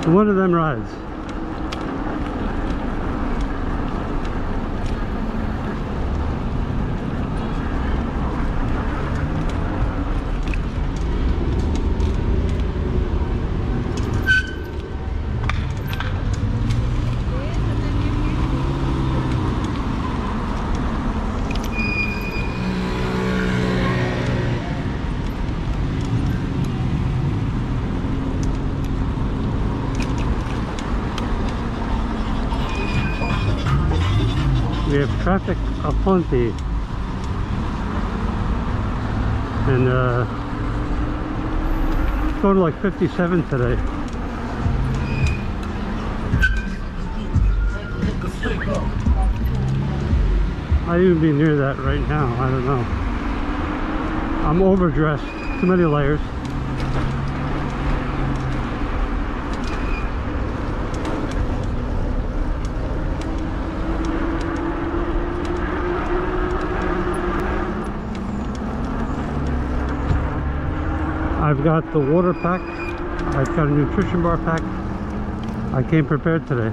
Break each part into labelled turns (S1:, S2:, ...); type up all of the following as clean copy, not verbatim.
S1: One of them rides. We have traffic aplenty, and it's going to like 57 today. I'd even be near that right now. I don't know. I'm overdressed. Too many layers. I've got the water pack, I've got a nutrition bar pack. I came prepared today.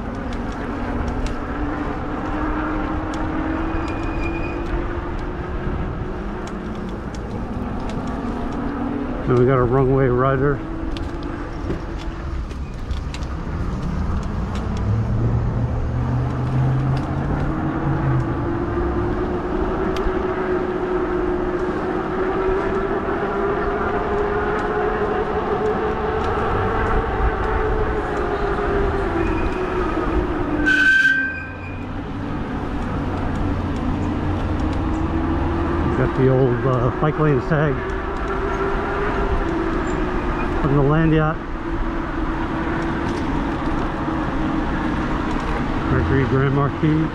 S1: And we got a runway rider. The old bike lane sag from the land yacht. Mercury Grand Marquis.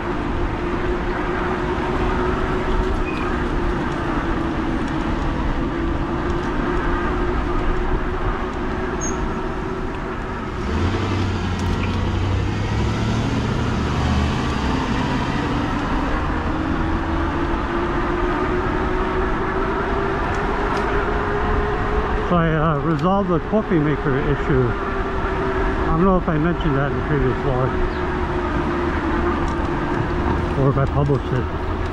S1: So I resolved the coffee maker issue. I don't know if I mentioned that in the previous vlog, or if I published it.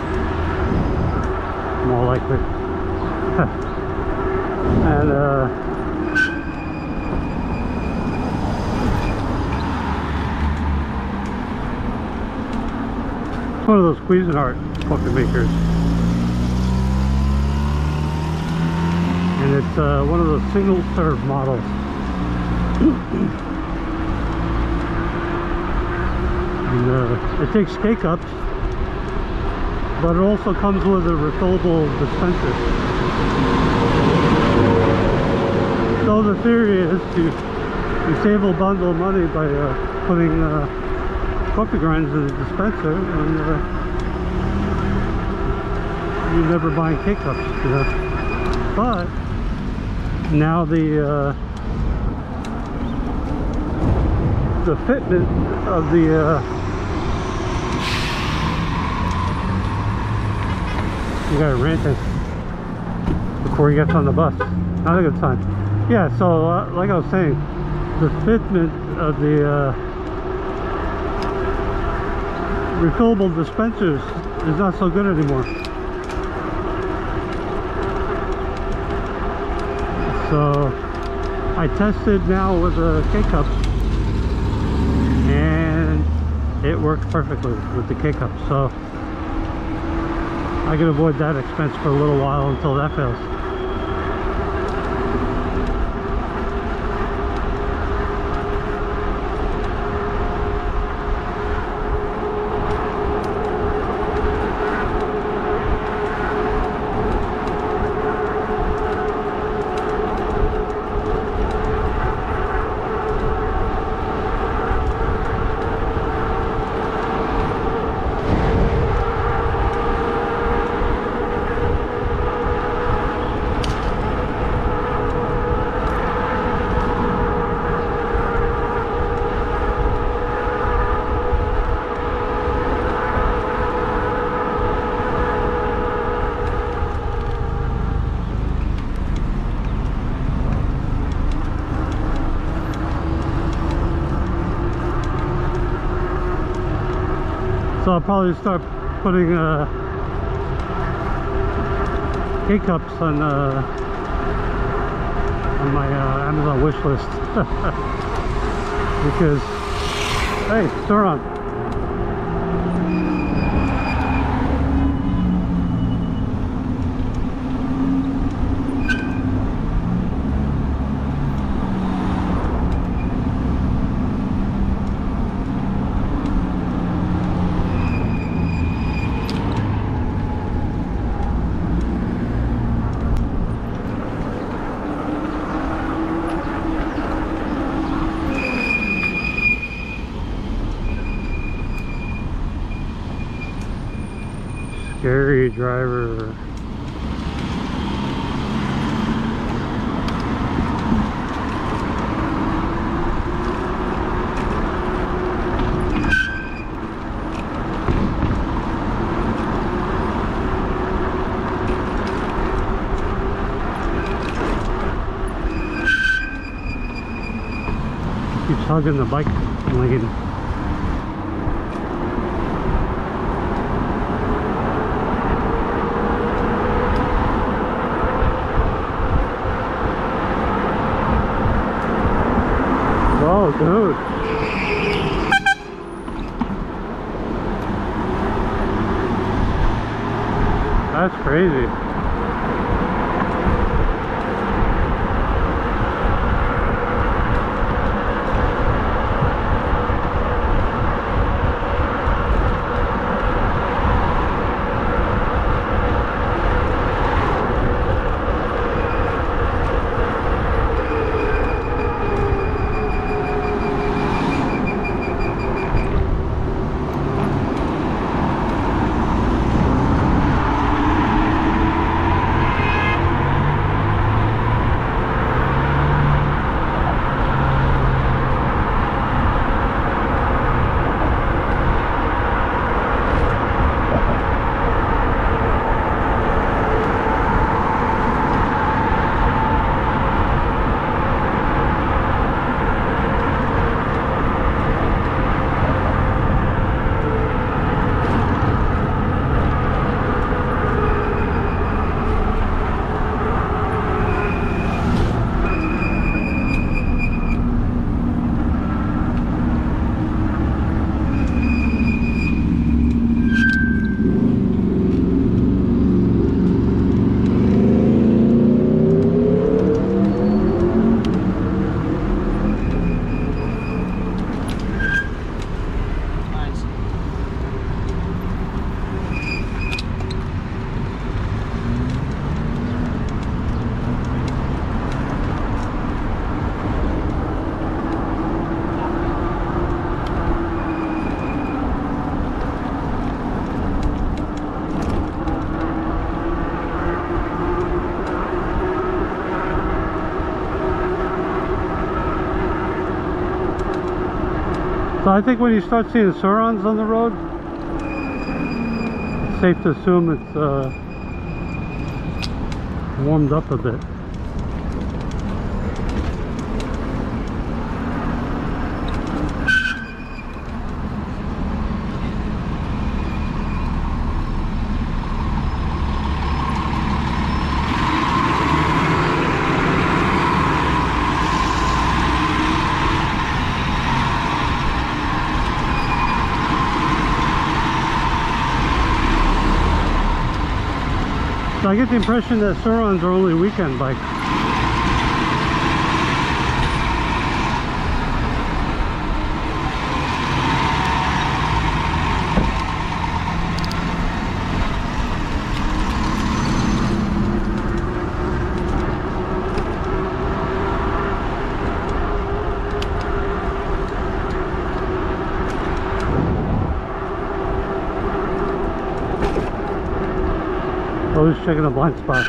S1: More likely. And it's one of those Cuisinart coffee makers. And it's one of those single serve models. And it takes K-cups, but it also comes with a refillable dispenser. So the theory is you save a bundle of money by putting coffee grinds in the dispenser, and you're never buying K-cups, you know. But now the fitment of the you gotta rant it before he gets on the bus. Not a good sign. Yeah, so like I was saying, the fitment of the refillable dispensers is not so good anymore. So I tested now with the K-cups, and it works perfectly with the K-cups. So I can avoid that expense for a little while until that fails. I'll probably start putting K-cups on my Amazon wish list. Because, hey, Sur Ron. Scary driver. Keeps hugging the bike lane. Oh, dude. That's crazy. So I think when you start seeing Sur Rons on the road, it's safe to assume it's warmed up a bit. So I get the impression that Sur Rons are only weekend bikes. Always checking the blind spot.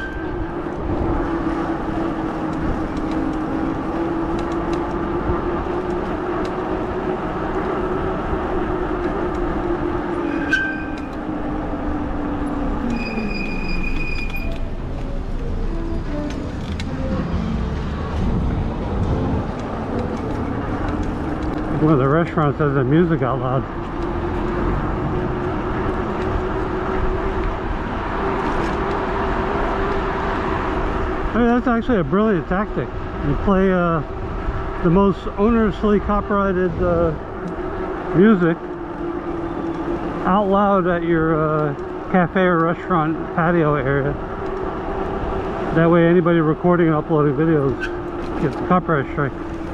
S1: One of the restaurants has the music out loud. Maybe that's actually a brilliant tactic. You play the most onerously copyrighted music out loud at your cafe or restaurant patio area. That way anybody recording and uploading videos gets a copyright strike.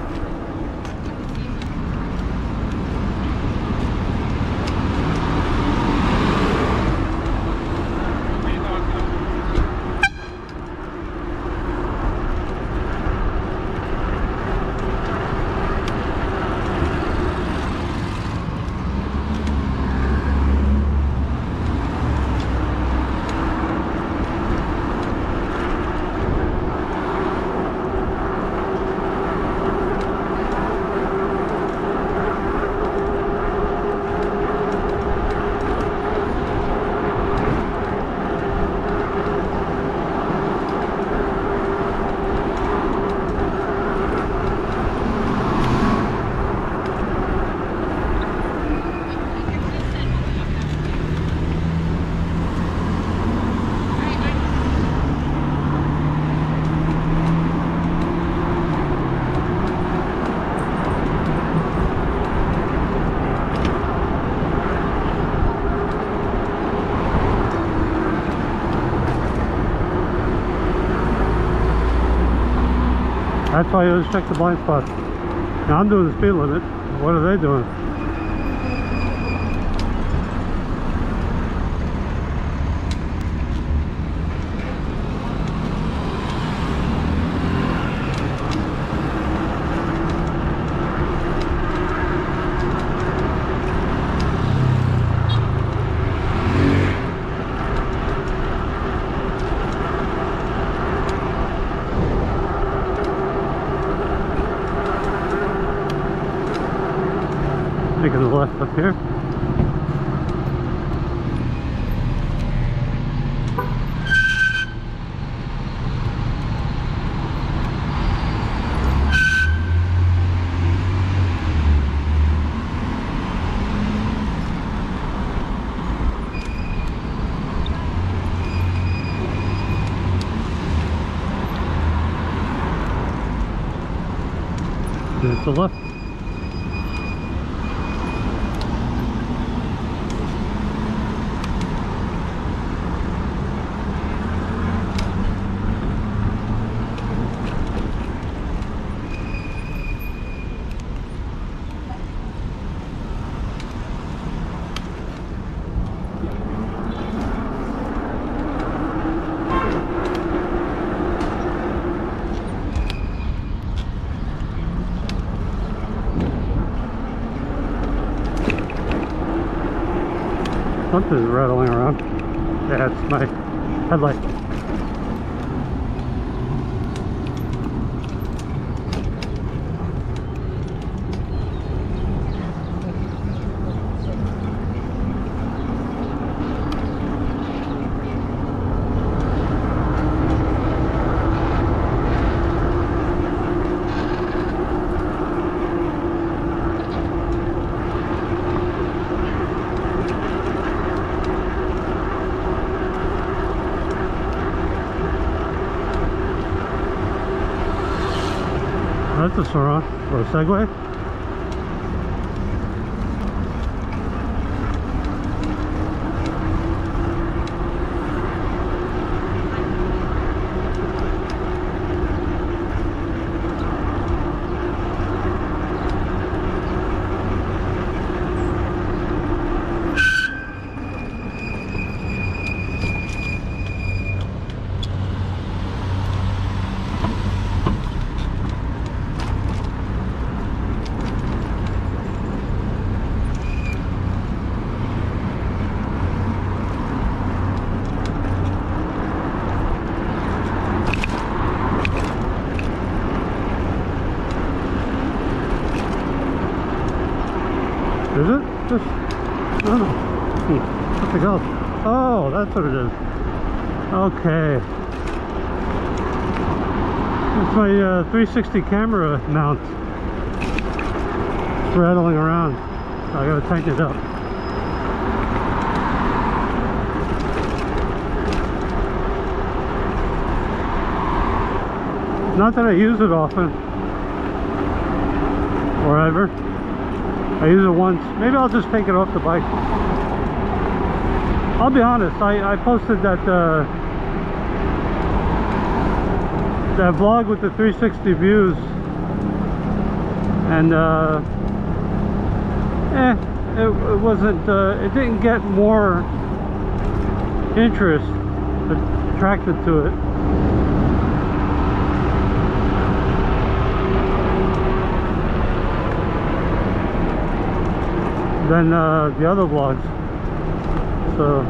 S1: That's why you always check the blind spots. Now I'm doing the speed limit. What are they doing? Taking the left up here. There's the left. Something's rattling around. Yeah, it's my headlight. That's a Sur Ron or a Segway. Is it? Just, I don't know. Something else. Oh, that's what it is. Okay. It's my 360 camera mount. It's rattling around. I gotta tighten it up. Not that I use it often or ever. I use it once. Maybe I'll just take it off the bike. I'll be honest, I posted that that vlog with the 360 views, and it wasn't it didn't get more interest attracted to it than the other vlogs. So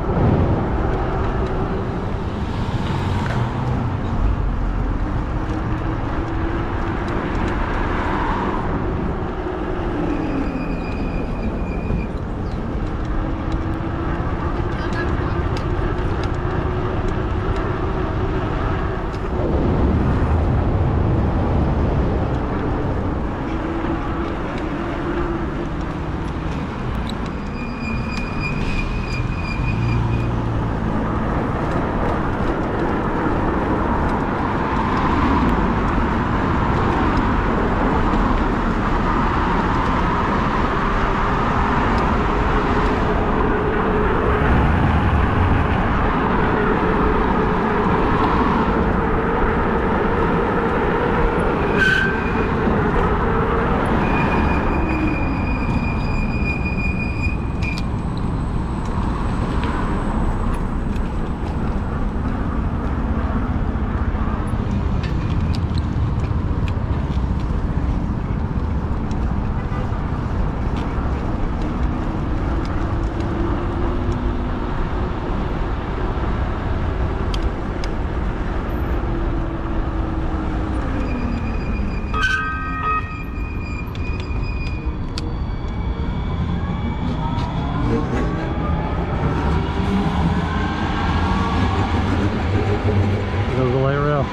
S1: there's the light rail.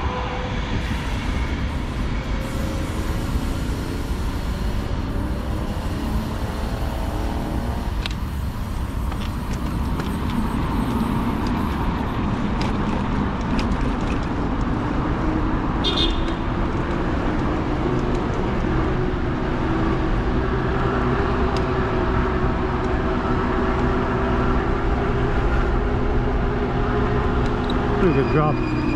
S1: Pretty good drop.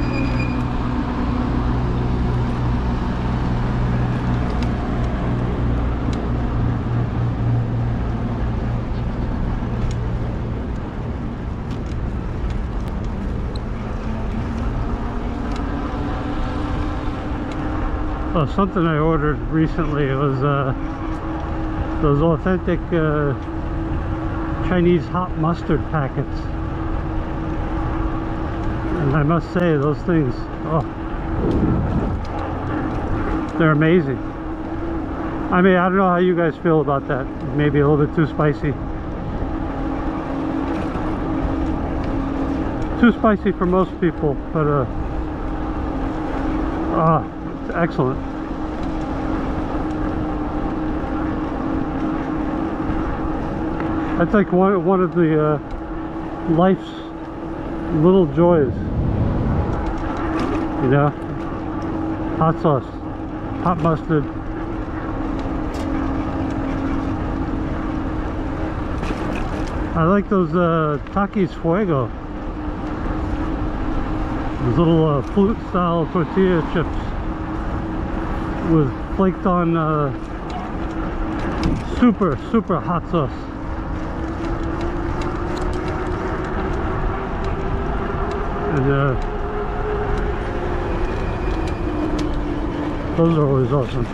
S1: Oh, something I ordered recently was those authentic Chinese hot mustard packets. And I must say, those things, oh, they're amazing. I mean, I don't know how you guys feel about that. Maybe a little bit too spicy. Too spicy for most people, but it's excellent. That's like one of the life's little joys, you know. Hot sauce, hot mustard. I like those Takis Fuego, those little flute style tortilla chips with flaked on super hot sauce. And those are always awesome.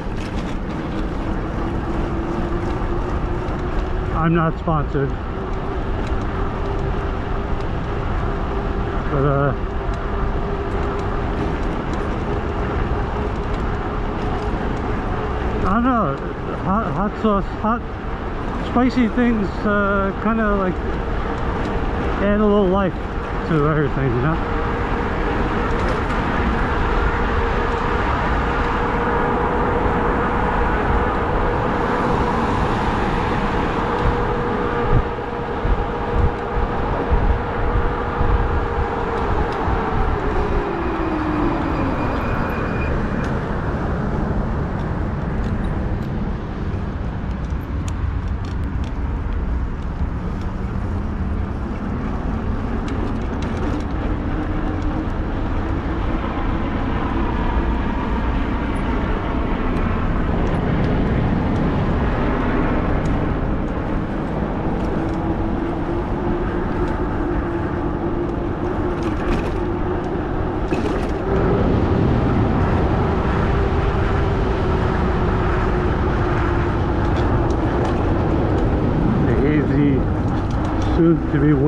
S1: I'm not sponsored, but I don't know, hot sauce, hot spicy things kind of like add a little life to everything, you know.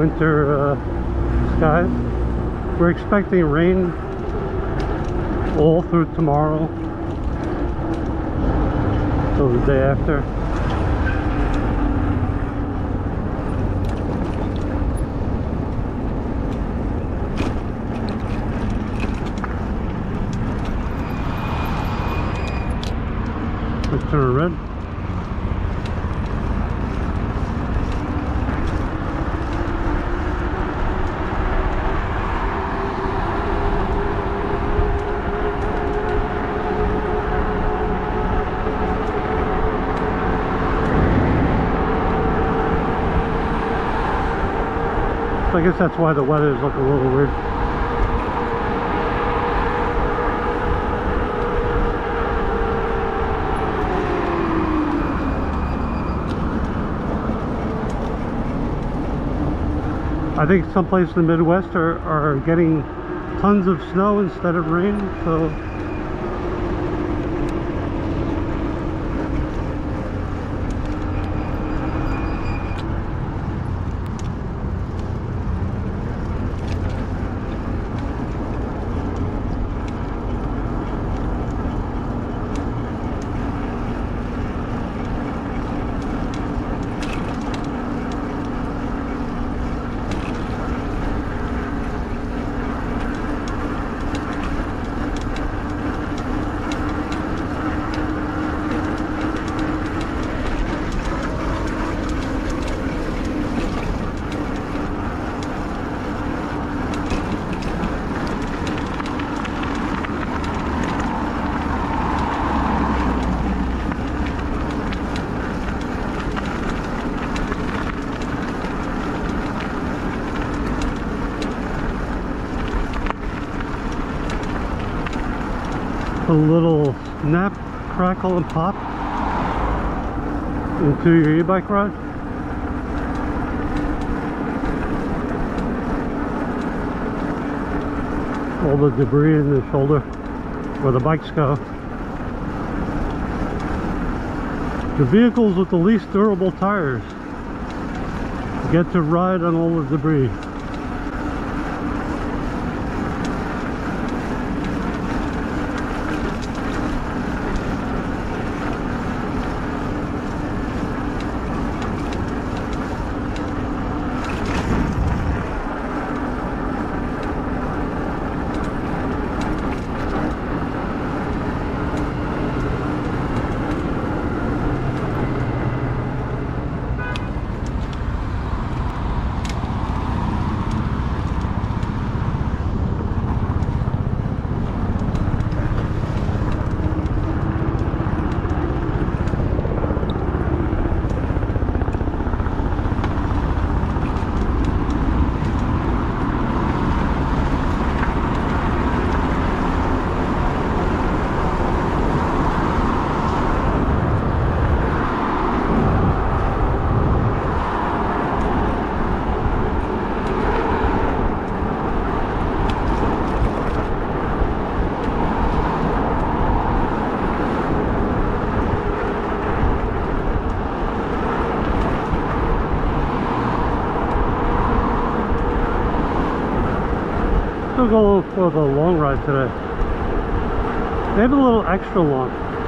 S1: winter skies. We're expecting rain all through tomorrow till the day after. Let's turn red. So I guess that's why the weather's looking a little weird. I think some places in the Midwest are getting tons of snow instead of rain, so a little snap, crackle, and pop into your e-bike ride. All the debris in the shoulder where the bikes go. The vehicles with the least durable tires get to ride on all the debris. Still go for the long ride today. Maybe a little extra long.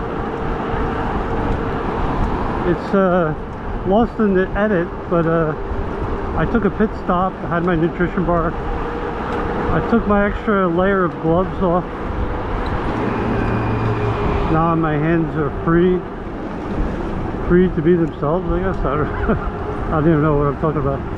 S1: It's lost in the edit, but I took a pit stop, I had my nutrition bar. I took my extra layer of gloves off. Now my hands are free to be themselves, I guess. I don't even know what I'm talking about.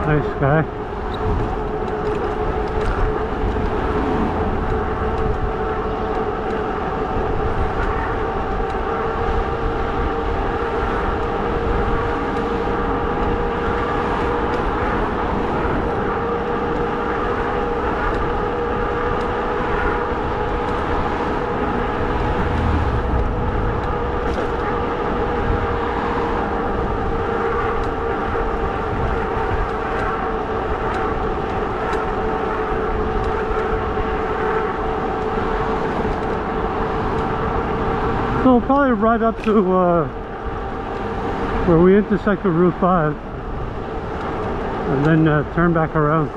S1: Nice guy. So we'll probably ride up to where we intersect with Route 5 and then turn back around.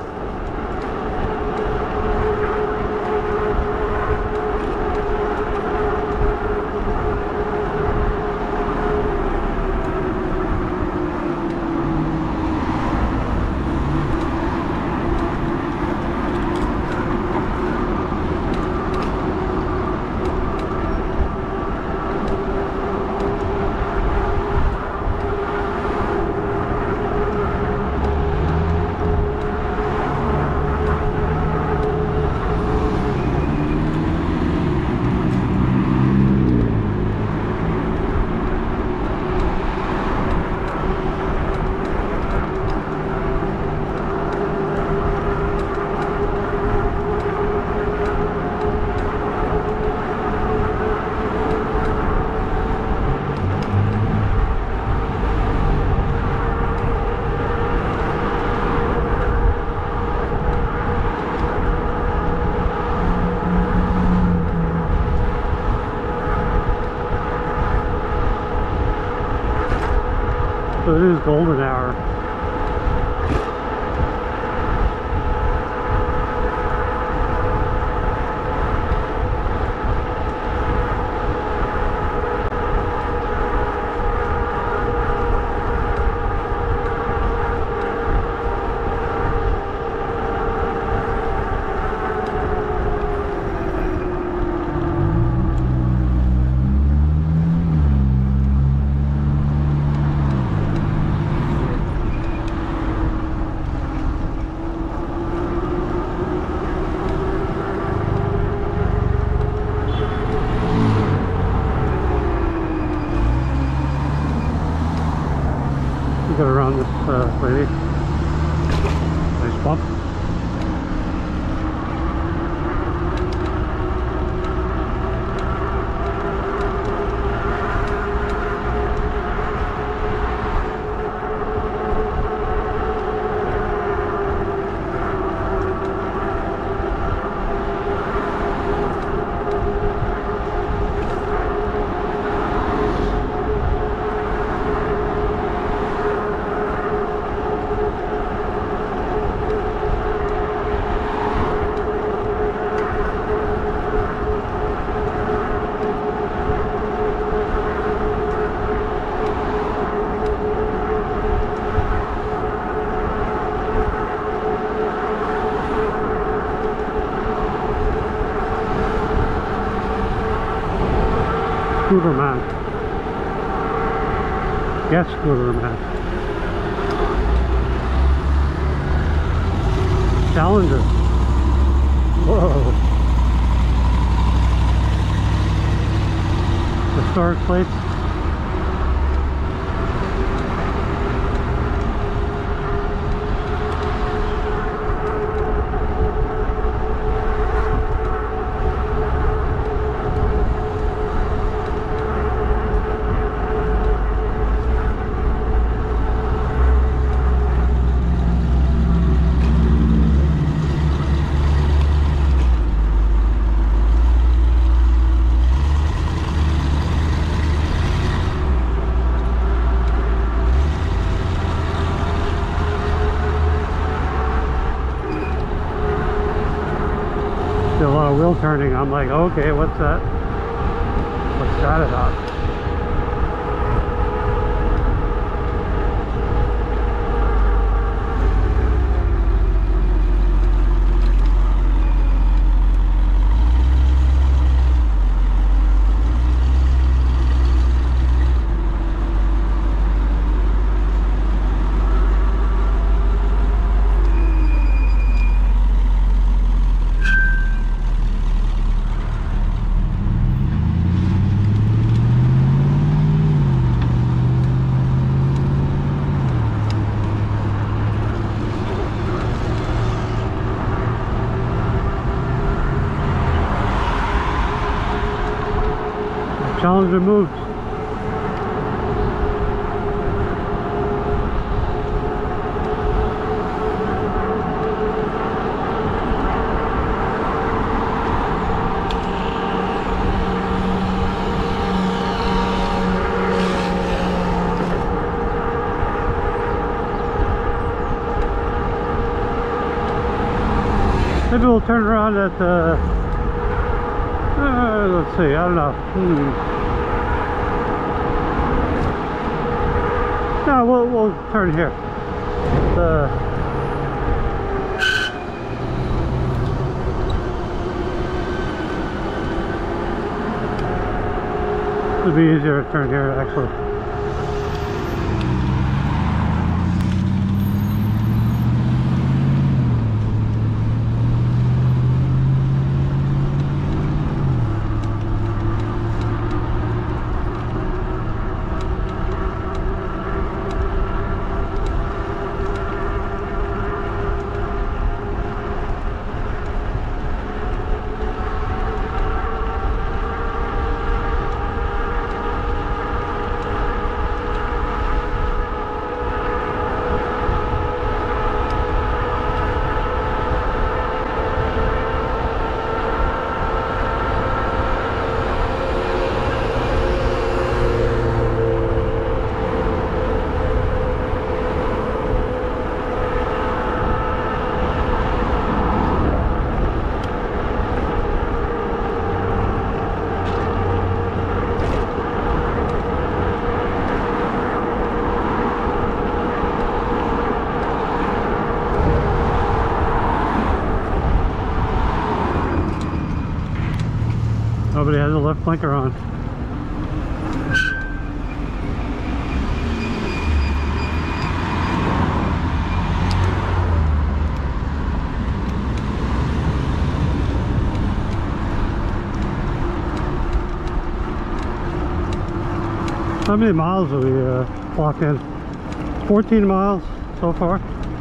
S1: So it is golden hour. Get around this lady. Nice bump. Scooter man. Yes, scooter man. Challenger. Whoa. Historic plates. A lot of wheel turning. I'm like, okay, what's that? What's that about? Challenger moves. Maybe we'll turn around at let's see, I don't know. No, we'll turn here. It'll be easier to turn here actually. Nobody has a left blinker on. How many miles have we clocked in? 14 miles so far.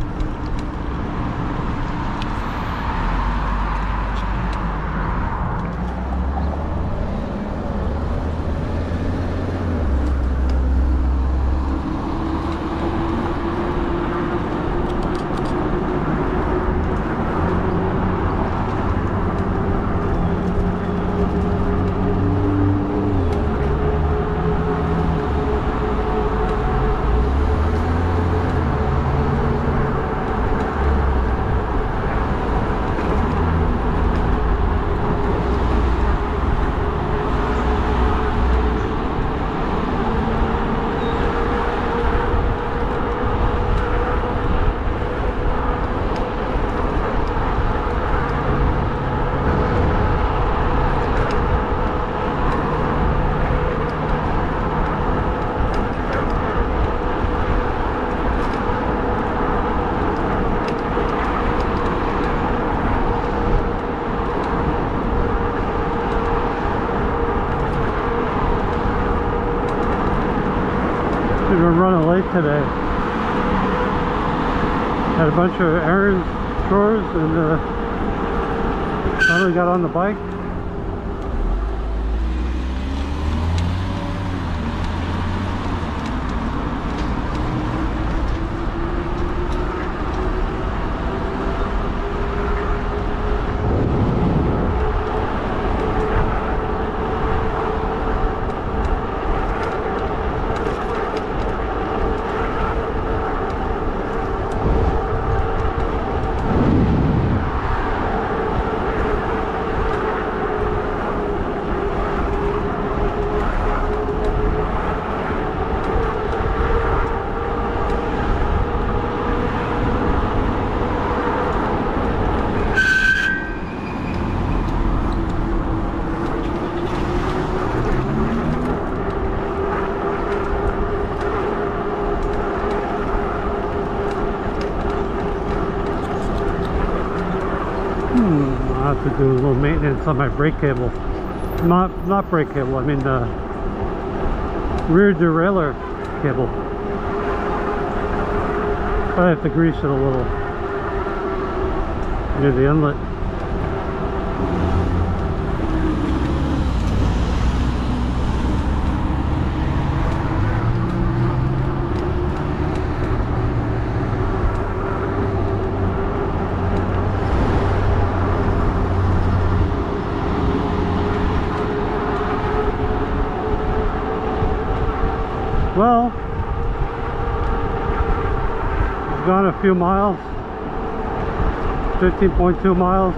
S1: We're running late today. Had a bunch of errands, chores, and finally got on the bike. I have to do a little maintenance on my brake cable. Not brake cable, I mean rear derailleur cable. I have to grease it a little near the inlet. Well, we've gone a few miles, 15.2 miles.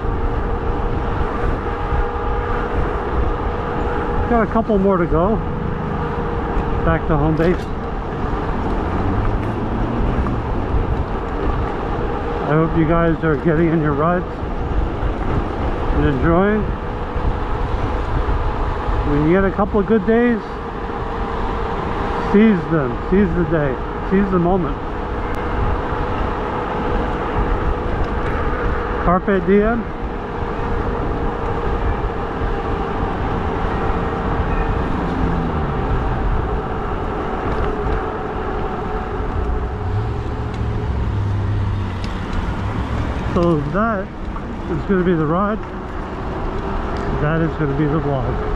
S1: Got a couple more to go back to home base. I hope you guys are getting in your rides and enjoying. When you get a couple of good days, seize them, seize the day, seize the moment. Carpe diem. So that is going to be the ride. That is going to be the vlog.